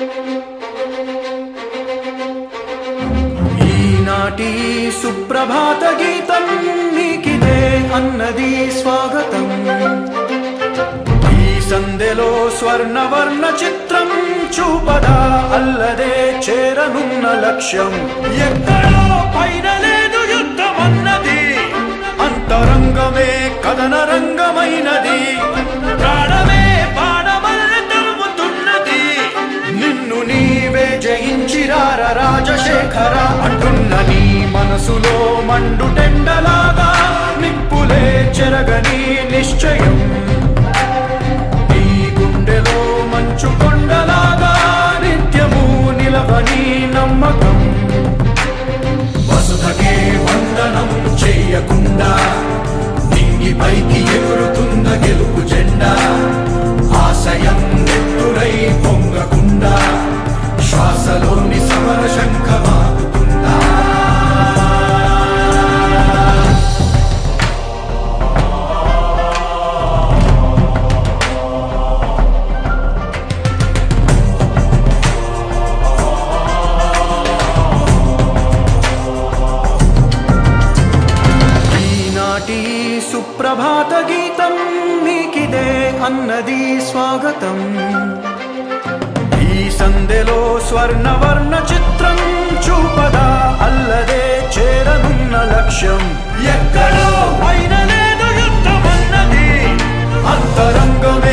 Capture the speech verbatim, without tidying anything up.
ఈనాటి సుప్రభాత గీతం నీకిదే అన్నది స్వాగతం. ఈ సందెలో స్వర్ణవర్ణ చిత్రం చూపదా అల్లదే చేరనున్న లక్ష్యం. ఎక్కడో పైన లేదు యుద్ధమన్నది, అంతరంగమే కథన రంగమైనది. ప్రాణమే బాణమల్లె తరుముతున్నది, నిన్ను నీవే జయించిరార రాజశేఖర అంటున్న నీ మనసులో మండుటెండలాగా నిప్పులే చెరగని నిశ్చయం. నీ గుండెలో మంచు కొండలాగా నిత్యము నిలవని నమ్మకం. వసుధకే వందనం చెయ్యకుండా నింగి పైకి ఎగురుతున్న గెలుపు జెండా. ఆశయం నెత్తురై పొంగకుండా శ్వాసలోని సమర శంఖమాగుతుందా. ఈనాటి సుప్రభాత గీతం నీకిదే అన్నది స్వాగతం. ఈ సందెలో స్వర్ణవర్ణ చిత్రం చూపదా అల్లదే చేరనున్న లక్ష్యం. ఎక్కడో పైన లేదు యుద్ధమన్నది, అంతరంగం